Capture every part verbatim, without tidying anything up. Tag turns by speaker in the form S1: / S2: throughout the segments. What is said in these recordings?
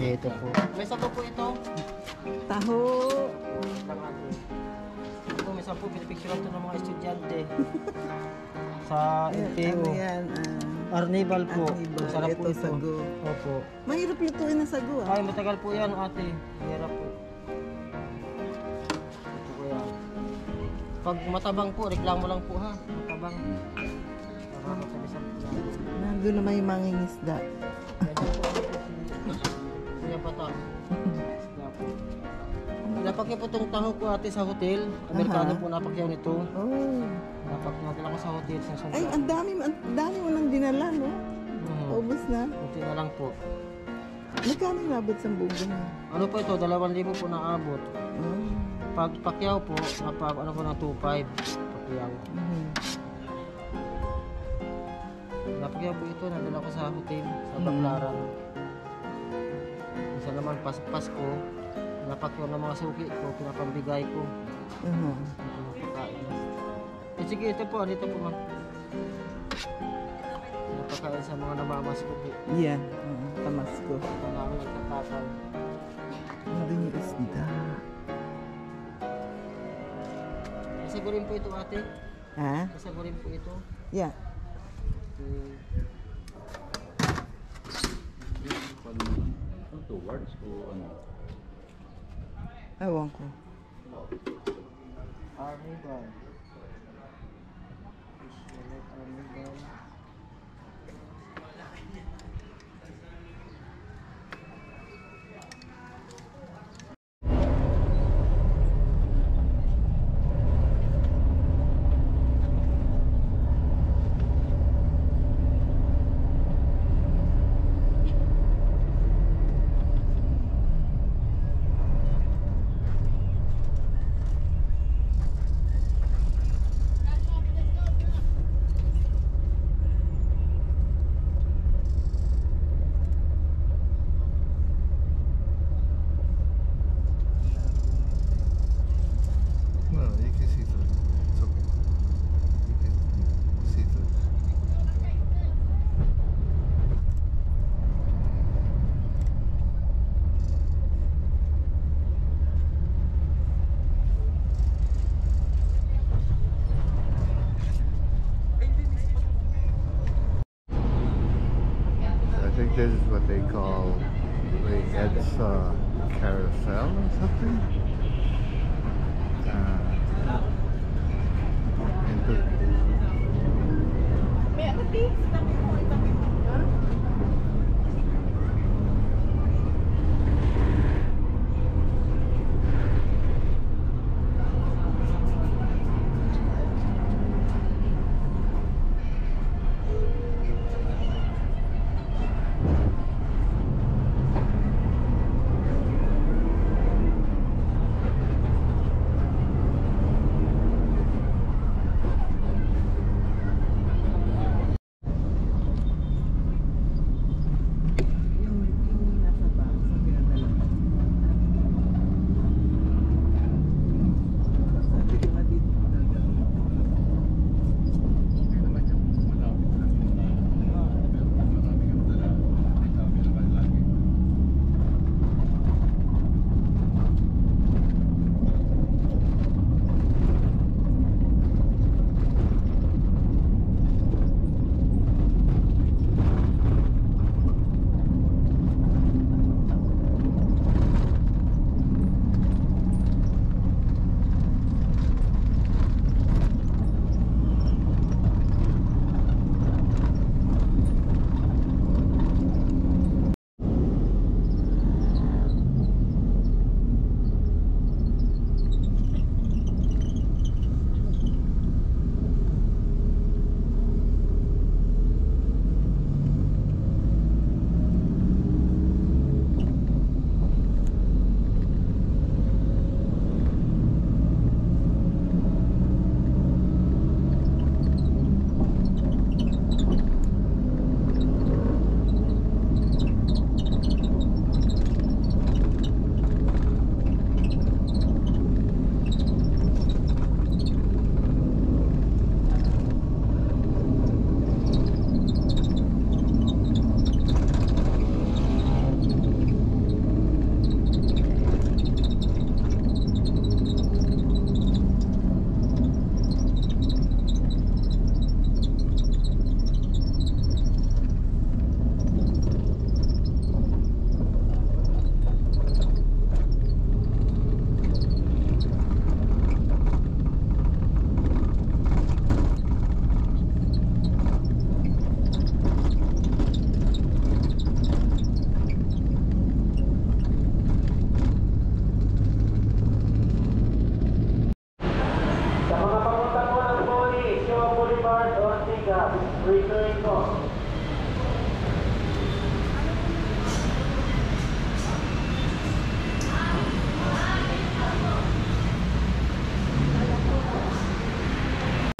S1: Ito po. May sapo po ito.
S2: Taho.
S1: Ito, may sapo. Pinipicturean ito ng mga estudyante. Sa N T O.
S2: Ano yan? Uh,
S1: Arnibal po.
S2: Arnibal.
S1: Sarap
S2: Ito
S1: po ito.
S2: sago.
S1: Opo.
S2: Mahirap lutuin na sago ah.
S1: Ay, matagal po yan ate. Mahirap po. Ito po yan. Pag matabang po, reklamo lang po ha. Matabang. Para matabisan po lang.
S2: Nandun naman yung mangingisda.
S1: Medyo po ano po si Kuya Patang. Isda po. Napakya po itong taho ko ate sa hotel. Amerikano
S2: Aha.
S1: po napakyaw nito.
S2: Oh.
S1: Napakyaw ko sa hotel. Sa Santa.
S2: Ay, ang dami, ang dami mo nang dinala, no?
S1: Hmm.
S2: Paubos na.
S1: Kunti na lang po.
S2: Magkano yung abot sa bugo na?
S1: Ano po ito? Dalawang libo po na abot.
S2: Oh.
S1: Pag pakyaw po, napag ano po ng two five. Pakyaw.
S2: Mhm.
S1: Napakyaw po ito. Nadala ko sa hotel. Sa Baclaran. Isa naman pas Pasko. Napakyaw ng mga suki ko. Pinapambigay ko.
S2: Uh-huh.
S1: Napakain. Eh sige, ito po. Dito po man. Napakain sa mga namamas ko po.
S2: Yeah. Uh, tamas ko.
S1: Ito namin nagtatakal.
S2: Nandun yung isda.
S1: Kasagurin po ito ate.
S2: Ha?
S1: Kasagurin po ito.
S2: Yeah.
S1: Okay.
S3: Ano to? Words o ano?
S2: Ewan ko.
S1: Arnibal. Select Arnibal.
S4: No, you can see through. It's okay. You can see through. I think this is what they call the Edsa carousel or something. Uh, into
S2: May ano, T? Tabi mo, itabi mo. Ha?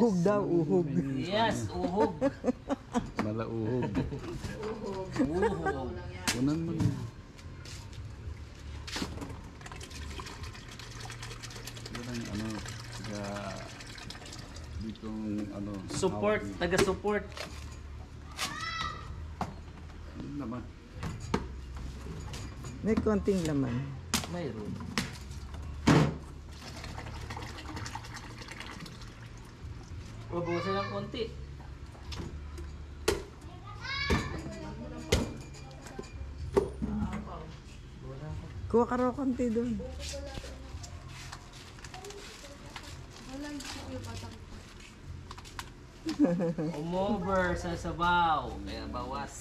S2: Uhog daw, uhog.
S1: Yes, uhog.
S4: Malauhog.
S1: Uhog.
S4: Unan mo na. Yan ang ano, taga ditong ano.
S1: Support,
S4: hawak-
S1: taga-support.
S4: Ano naman?
S2: May konting laman.
S1: Mayroon. Ubusin ng konti.
S2: Kuha ka raw konti doon.
S1: Umover sa sabaw. Kaya bawas.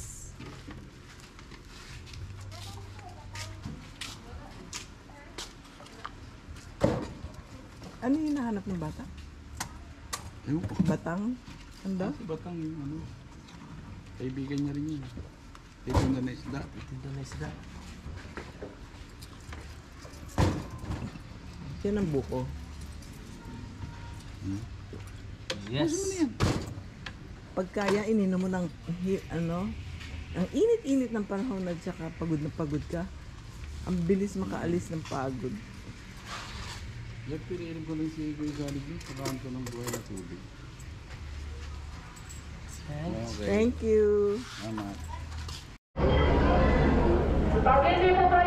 S2: Ano yung hinahanap ng bata?
S4: Ewan ko.
S2: Batang? Ano?
S4: Si Batang yung ano. Kaibigan niya rin yun. Kaibigan na isda.
S1: Ito na isda.
S2: Yan ang buko.
S4: Hmm?
S1: Yes.
S4: Puso mo na yan.
S2: Pagkaya, ininom mo ng, hi- ano, ang init-init ng panahon at saka pagod na pagod ka. Ang bilis makaalis ng pagod.
S4: Yan, piniinom ko lang si Kuya Salig yun. Pagkaan ko ng buhay na tubig.
S1: Thanks.
S4: Okay.
S2: Thank you.
S4: Tama.
S3: Pag hindi po kayo